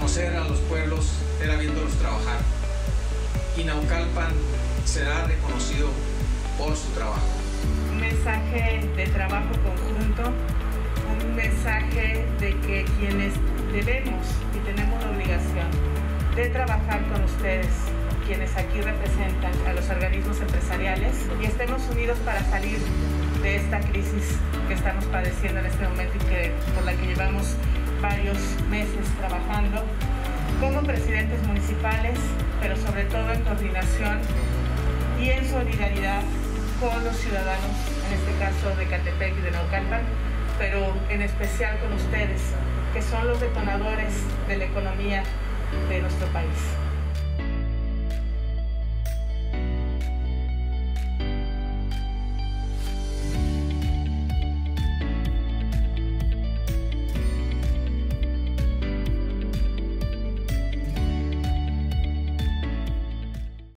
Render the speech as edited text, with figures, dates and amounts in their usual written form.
Conocer a los pueblos era viéndolos trabajar, y Naucalpan será reconocido por su trabajo. Un mensaje de trabajo conjunto, un mensaje de que quienes debemos y tenemos la obligación de trabajar con ustedes, quienes aquí representan a los organismos empresariales, y estemos unidos para salir de esta crisis que estamos padeciendo en este momento y por la que llevamos varios meses trabajando como presidentes municipales, pero sobre todo en coordinación y en solidaridad con los ciudadanos, en este caso de Ecatepec y de Naucalpan, pero en especial con ustedes, que son los detonadores de la economía de nuestro país.